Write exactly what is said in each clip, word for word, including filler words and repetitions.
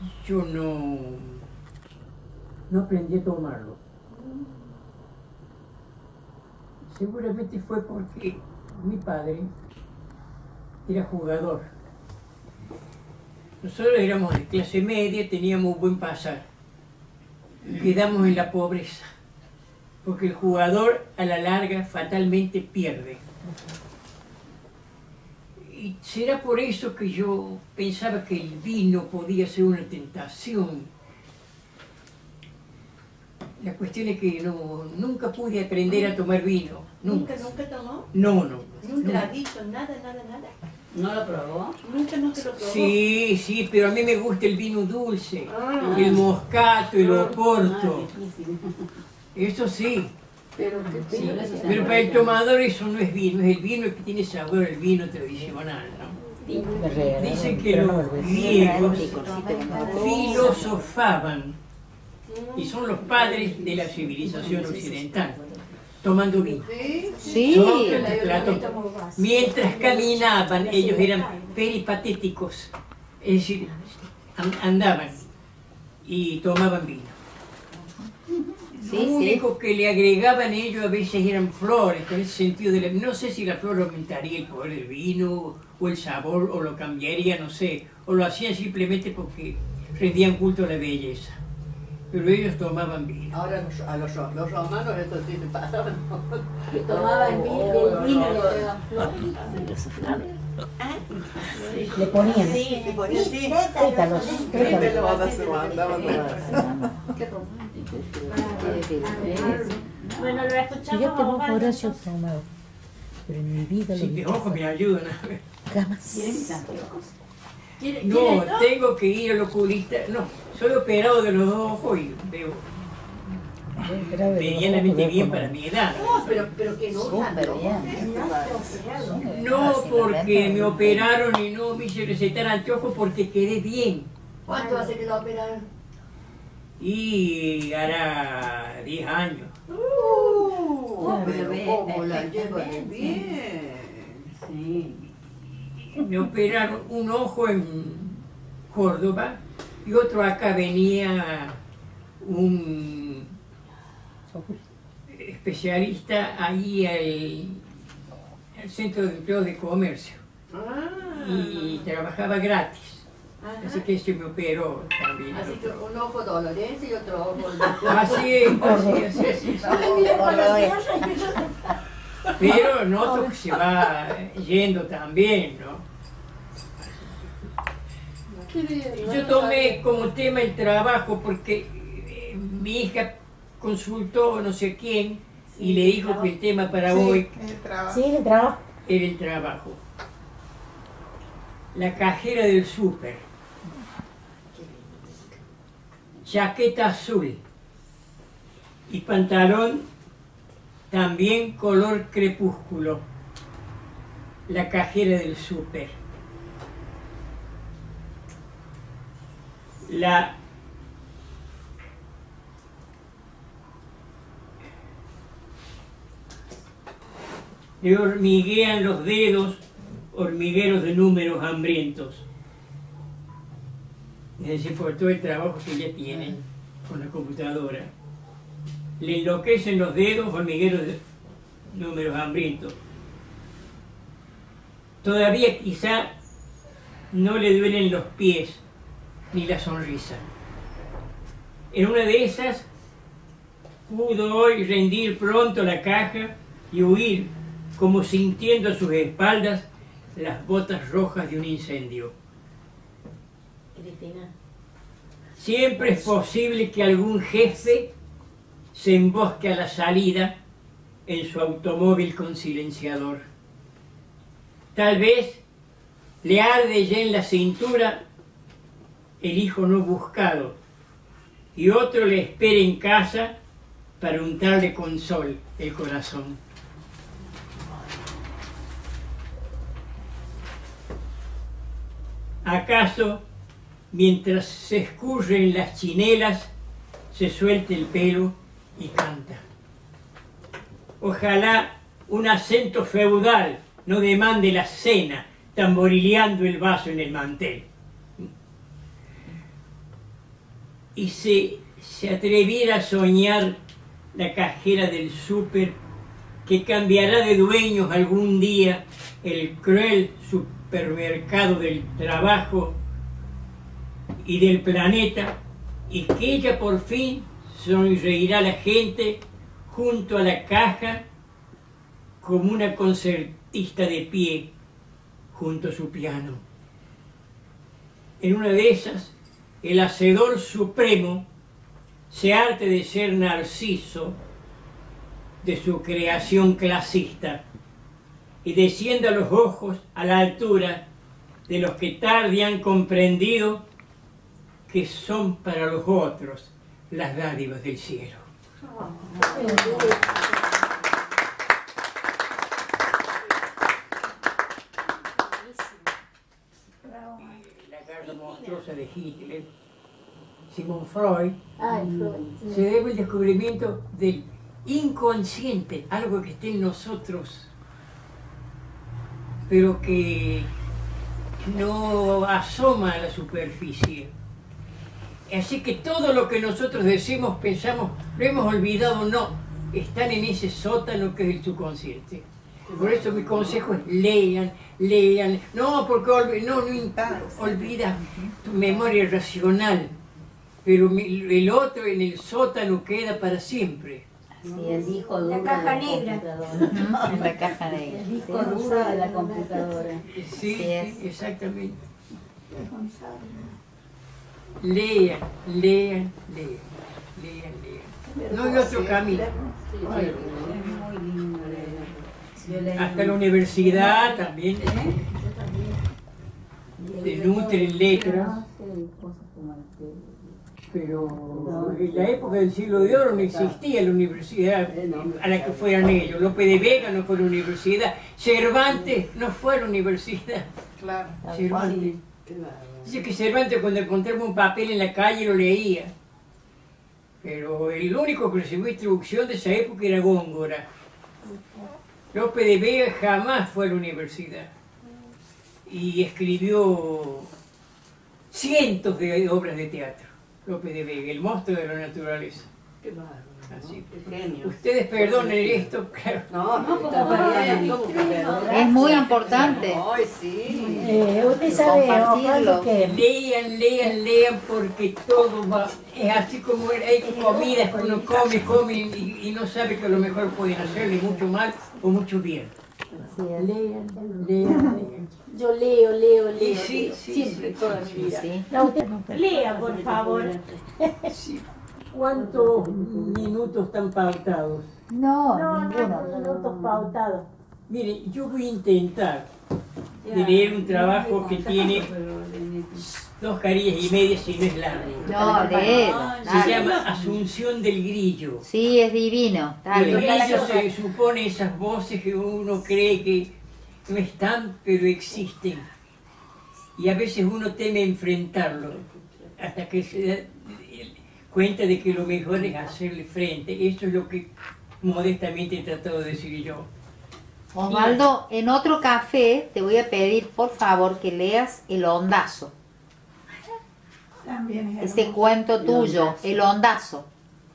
yo no, no aprendí a tomarlo. Seguramente fue porque mi padre era jugador. Nosotros éramos de clase media, teníamos buen pasar. Quedamos en la pobreza, porque el jugador a la larga fatalmente pierde. Y será por eso que yo pensaba que el vino podía ser una tentación. La cuestión es que no, nunca pude aprender a tomar vino. Nunca, ¿Nunca, nunca tomó? No, no. ¿Nunca la ha visto? Nada, nada, nada. ¿No lo probó? Nunca, nunca lo probó. Sí, sí, pero a mí me gusta el vino dulce, Ah. el moscato, el oporto. Ah, difícil. Eso sí. Pero, Sí, pero, eso Pero para el tomador eso no es vino, es el vino que tiene sabor, el vino tradicional, ¿no? Dicen que los griegos filosofaban y son los padres de la civilización occidental, tomando vino. sí, Sócrates, Platón. Mientras caminaban, ellos eran peripatéticos, es decir, andaban y tomaban vino. Sí, Lo sí. único que le agregaban ellos a veces eran flores, con ese sentido de la... No sé si la flor aumentaría el poder del vino, o el sabor, o lo cambiaría, no sé. O lo hacían simplemente porque rendían culto a la belleza. Pero ellos tomaban vino. Ahora los, a los, los romanos esto sí le pasaban. que tomaban vino, del vino le pegaban flores. Le ponían Sí, le ponían sí. pétalos, pétalos. Se mandaban. Qué romántico. Bueno, lo Si yo escuchamos. tengo Osvaldo. Horacio tomado, pero en mi vida lo Así vi que ojo, me ayudan a ver. jamás. ¿Quiere- No, quiere esto? tengo que ir al oculista. No, soy operado de los dos ojos y veo medianamente bien para mi edad. No, pero, pero que no Súper bien. No porque me operaron y no me hice recetar anteojos porque quedé bien. ¿Cuánto hace que lo operaron? Y hará diez años. Uh, pero cómo la llevan bien. Sí. Me operaron un ojo en Córdoba y otro acá. Venía un especialista ahí al, al Centro de Empleo de Comercio Ah. y trabajaba gratis. Ajá. Así que se me operó también. Así que un ojo dolorense y otro ojo... Así es, así es, así es, así es. Ay, mira, con la sierra. Pero noto que se va yendo también, ¿no? Yo tomé como tema el trabajo porque eh, mi hija consultó no sé quién y le dijo que el tema para hoy Sí, el trabajo. era el trabajo. La cajera del súper. Chaqueta azul y pantalón también color crepúsculo. La cajera del súper. La le hormiguean los dedos, hormigueros de números hambrientos. Es decir, por todo el trabajo que ya tienen con la computadora. Le enloquecen los dedos, hormigueros de números hambrientos. Todavía quizá no le duelen los pies ni la sonrisa. En una de esas pudo hoy rendir pronto la caja y huir, como sintiendo a sus espaldas las botas rojas de un incendio. Cristina. Siempre es posible que algún jefe se embosque a la salida en su automóvil con silenciador. Tal vez le arde ya en la cintura el hijo no buscado y otro le espera en casa para untarle con sol el corazón. ¿Acaso, mientras se escurren las chinelas, se suelte el pelo y canta? Ojalá un acento feudal no demande la cena, tamborileando el vaso en el mantel. y se, se atreviera a soñar la cajera del súper que cambiará de dueños algún día el cruel supermercado del trabajo y del planeta, y que ella por fin sonreirá a la gente junto a la caja como una concertista de pie junto a su piano. En una de esas, el hacedor supremo se harte de ser Narciso de su creación clasista y descienda los ojos a la altura de los que tarde han comprendido que son para los otros las dádivas del cielo. La carga monstruosa de Hitler, Sigmund Freud, Ay, Freud. se debe al descubrimiento del inconsciente, algo que está en nosotros, pero que no asoma a la superficie. Así que todo lo que nosotros decimos, pensamos, lo hemos olvidado, no, están en ese sótano que es el subconsciente. Por eso mi consejo es lean, lean, no, porque olv no, no olvida tu memoria racional, pero el otro en el sótano queda para siempre. Sí, el disco duro La caja de negra. computadora. En la caja negra. El disco duro de la computadora. Sí, es. exactamente. Lean, lean, lean, lean, lean. No hay otro camino. Sí, sí, es muy lindo leer. Yo leí Hasta la universidad también te nutren letras, cosas como este. pero en la época del siglo de oro no existía la universidad a la que fueran ellos. Lope de Vega no fue a la universidad, Cervantes no fue a la universidad. Claro. Cervantes. Dice que Cervantes cuando encontraba un papel en la calle lo leía, pero el único que recibió instrucción de esa época era Góngora. Lope de Vega jamás fue a la universidad y escribió cientos de obras de teatro. Lope de Vega, el monstruo de la naturaleza. Qué bárbaro. Así. Qué genio. Ustedes perdonen esto, claro. No, no, como está para- bien, ¿cómo que perdón? Es muy importante. Ay, sí. Eh, usted sabe, Compartirlo. Osvaldo, que Lean, lean, lean, porque todo va, es así como hay comidas que uno come, come y, y no sabe que a lo mejor pueden hacerle mucho mal o mucho bien. Lean, lean, lean. Yo leo, leo, Y leo. sí, leo. sí, Siempre, sí, toda sí, mi vida. Sí. no, usted no. Lea, por favor. Sí. ¿Cuántos minutos están pautados? No, No, no, ninguno. no, minutos pautados. Miren, yo voy a intentar de leer un trabajo que tiene dos carillas y media si no es largo. No, de él. Se Dale. llama Asunción del Grillo. Sí, es divino. El Dale. grillo se supone esas voces que uno cree que no están, pero existen. Y a veces uno teme enfrentarlo, hasta que se da cuenta de que lo mejor es hacerle frente. Eso es lo que modestamente he tratado de decir yo. Osvaldo, en otro café te voy a pedir por favor que leas El Ondazo. También es Ese cuento tuyo, El Ondazo.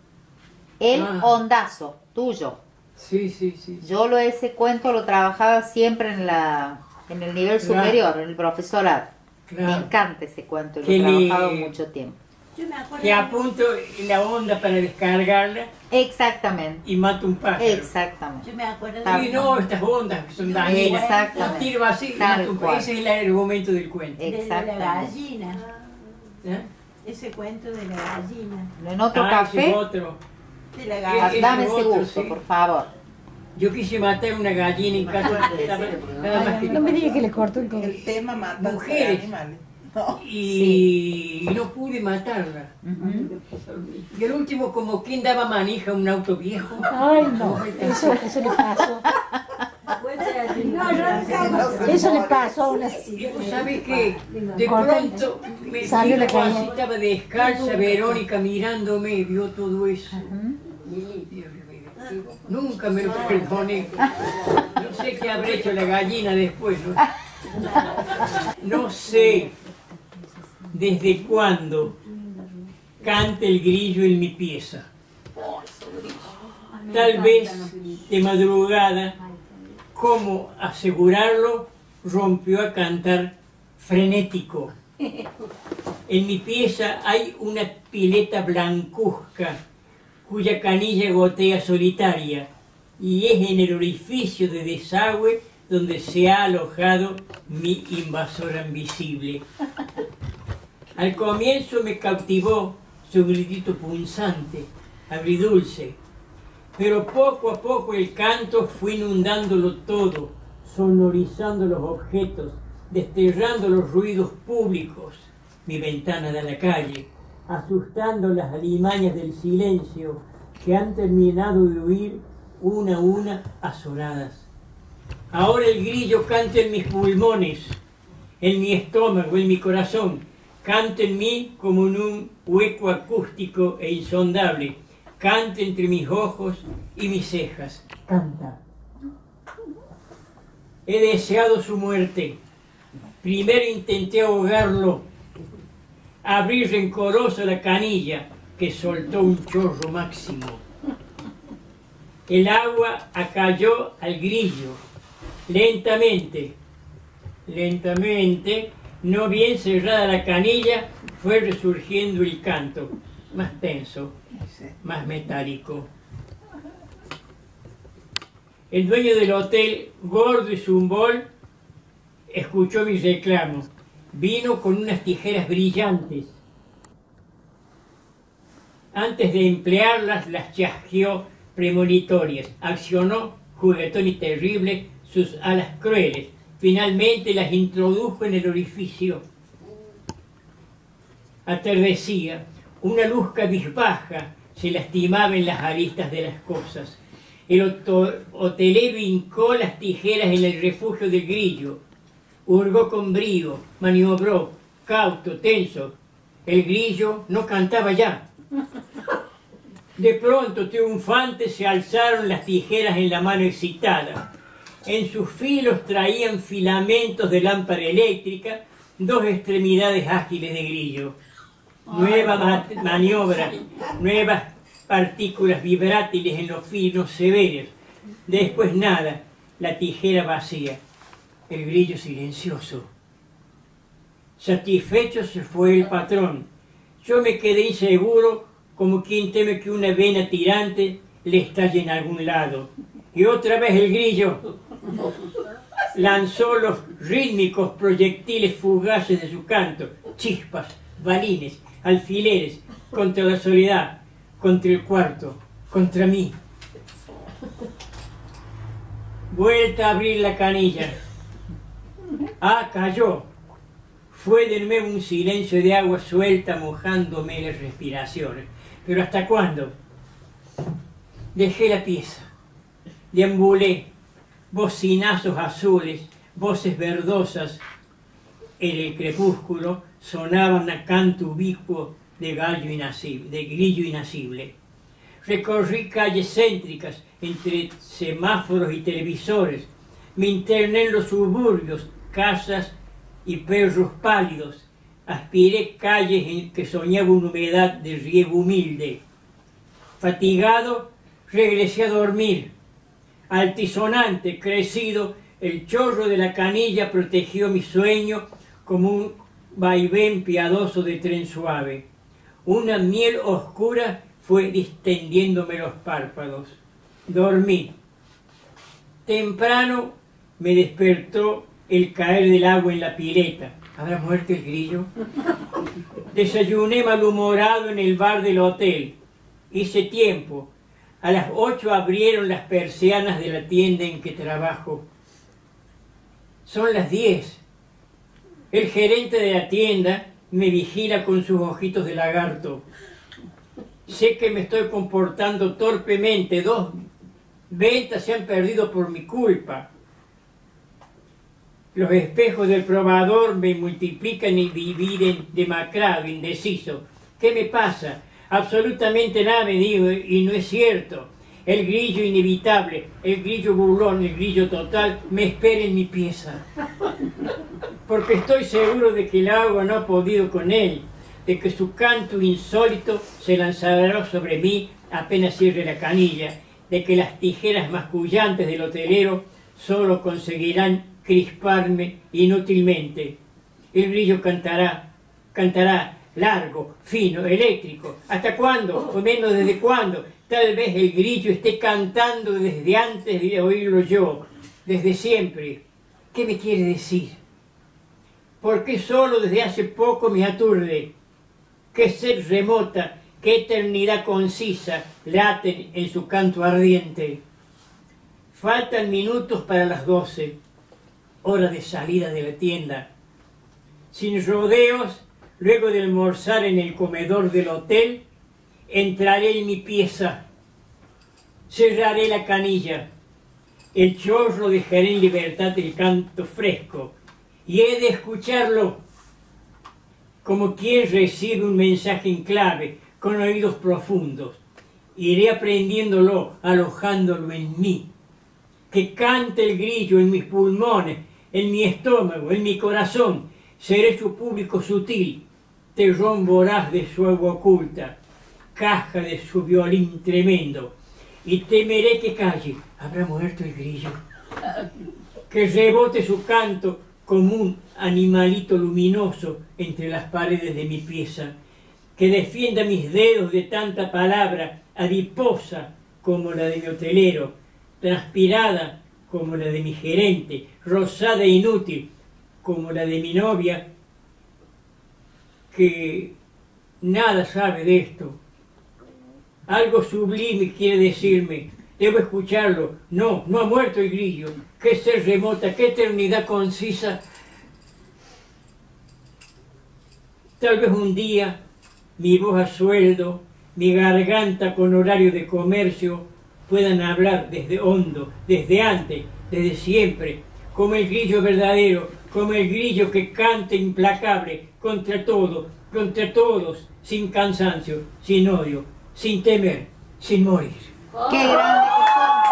El Ah. Ondazo, tuyo. Sí, sí, sí. Yo lo ese cuento lo trabajaba siempre en la en el nivel Claro. superior, en el profesorado. Claro. Me encanta ese cuento y lo Que he le- trabajado mucho tiempo. Yo me acuerdo. Que apunto la onda para descargarla Exactamente, y mato un pájaro. exactamente. Yo me acuerdo Tal de. Y no, estas ondas que son dañinas. Exactamente. Tiro así y Tal mato un cual. pájaro. Ese es el argumento del cuento. de la Exactamente. gallina. ¿Eh? Ese cuento de la gallina. En otro Ah, ese café, es otro. De la Eh, ah, gallina. dame ese ese otro, gusto, sí. por favor. Yo quise matar una gallina en casa. Nada, nada más que No me diga que le cortó el codo. El tema matanza Mujeres. de animales. No. y no pude matarla. Y el último, como quien daba manija a un auto viejo. Ay, no, eso, eso le pasó. No, yo nunca. Eso le pasó a una. Y vos sabés que de Corta. pronto me Salió la dijo así, caída. estaba descalza Verónica mirándome y vio todo eso. Dios mío, nunca me lo perdoné. No sé qué habrá hecho la gallina después. No, no sé desde cuándo canta el grillo en mi pieza. Tal vez de madrugada, ¿cómo asegurarlo?, rompió a cantar frenético. En mi pieza hay una pileta blancuzca cuya canilla gotea solitaria y es en el orificio de desagüe donde se ha alojado mi invasora invisible. Al comienzo me cautivó su gritito punzante, agridulce, pero poco a poco el canto fue inundándolo todo, sonorizando los objetos, desterrando los ruidos públicos, mi ventana da a la calle, asustando las alimañas del silencio que han terminado de huir una a una azoradas. Ahora el grillo canta en mis pulmones, en mi estómago, en mi corazón, canta en mí como en un hueco acústico e insondable, canta entre mis ojos y mis cejas, canta. He deseado su muerte. Primero intenté ahogarlo, abrí rencoroso la canilla, que soltó un chorro máximo. El agua acalló al grillo. Lentamente, lentamente, no bien cerrada la canilla, fue resurgiendo el canto, más tenso, más metálico. El dueño del hotel, gordo y zumbol, escuchó mi reclamo. Vino con unas tijeras brillantes. Antes de emplearlas, las chasqueó premonitorias. Accionó, juguetón y terrible, sus alas crueles. Finalmente las introdujo en el orificio. Atardecía. Una luz cabizbaja se lastimaba en las aristas de las cosas. El hotelero hincó las tijeras en el refugio del grillo. Hurgó con brío, maniobró, cauto, tenso. El grillo no cantaba ya. De pronto, triunfantes, se alzaron las tijeras en la mano excitada. En sus filos traían filamentos de lámpara eléctrica, dos extremidades ágiles de grillo. Nueva ma maniobra, nuevas partículas vibrátiles en los filos severos. Después nada, la tijera vacía. El grillo silencioso. Satisfecho se fue el patrón. Yo me quedé inseguro, como quien teme que una vena tirante le estalle en algún lado. Y otra vez el grillo lanzó los rítmicos proyectiles fugaces de su canto, chispas, balines, alfileres, contra la soledad, contra el cuarto, contra mí. Vuelta a abrir la canilla. Ah, cayó. Fue de nuevo un silencio de agua suelta mojándome las respiraciones. ¿Pero hasta cuándo? Dejé la pieza. Deambulé. Bocinazos azules, voces verdosas. En el crepúsculo sonaban a canto ubicuo de gallo inacible, de grillo inacible. Recorrí calles céntricas entre semáforos y televisores. Me interné en los suburbios, casas y perros pálidos. Aspiré calles en que soñaba una humedad de riego humilde. Fatigado, regresé a dormir. Altisonante, crecido, el chorro de la canilla protegió mi sueño como un vaivén piadoso de tren suave. Una miel oscura fue distendiéndome los párpados. Dormí. Temprano me despertó el caer del agua en la pileta. ¿Habrá muerto el grillo? Desayuné malhumorado en el bar del hotel. Hice tiempo. A las ocho abrieron las persianas de la tienda en que trabajo. Son las diez. El gerente de la tienda me vigila con sus ojitos de lagarto. Sé que me estoy comportando torpemente. Dos ventas se han perdido por mi culpa. Los espejos del probador me multiplican y dividen demacrado, indeciso. ¿Qué me pasa? Absolutamente nada, me digo, y no es cierto. El grillo inevitable, el grillo burlón, el grillo total, me espera en mi pieza. Porque estoy seguro de que el agua no ha podido con él. de que su canto insólito se lanzará sobre mí apenas cierre la canilla, de que las tijeras mascullantes del hotelero solo conseguirán crisparme inútilmente. El grillo cantará, cantará largo, fino, eléctrico. ¿Hasta cuándo? O menos desde cuándo. Tal vez el grillo esté cantando desde antes de oírlo yo, desde siempre. ¿Qué me quiere decir? ¿Por qué solo desde hace poco me aturde? ¿Qué sed remota, qué eternidad concisa laten en su canto ardiente? Faltan minutos para las doce, hora de salida de la tienda. Sin rodeos, luego de almorzar en el comedor del hotel, entraré en mi pieza, cerraré la canilla, el chorro dejaré en libertad el canto fresco, y he de escucharlo como quien recibe un mensaje en clave, con oídos profundos. Iré aprendiéndolo, alojándolo en mí. Que cante el grillo en mis pulmones, en mi estómago, en mi corazón. Seré su público sutil, terrón voraz de su agua oculta, caja de su violín tremendo. Y temeré que calle, ¿habrá muerto el grillo? Que rebote su canto como un animalito luminoso entre las paredes de mi pieza, que defienda mis dedos de tanta palabra, adiposa como la de mi hotelero, transpirada como la de mi gerente, rosada e inútil como la de mi novia, que nada sabe de esto. Algo sublime quiere decirme, debo escucharlo. No, no ha muerto el grillo. Qué ser remota, qué eternidad concisa. Tal vez un día mi voz a sueldo, mi garganta con horario de comercio puedan hablar desde hondo, desde antes, desde siempre, como el grillo verdadero, como el grillo que canta implacable contra todo, contra todos, sin cansancio, sin odio, sin temer, sin morir. ¡Qué grande que son!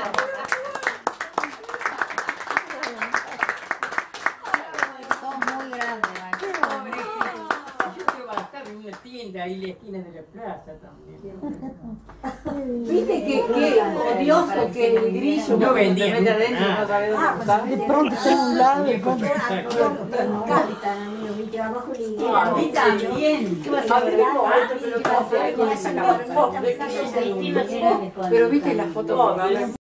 Son muy grandes, Yo trabajaba en una tienda ahí en la esquina de la plaza también. Viste que, que odioso que el grillo No vendía Te mete adentro, nada. no sabes dónde Ah, está. De pronto está en un lado, de pronto Exacto. me encanta, amigo, mi trabajo lindo. A mí también. ¿Qué vas a ver? Pero viste la foto.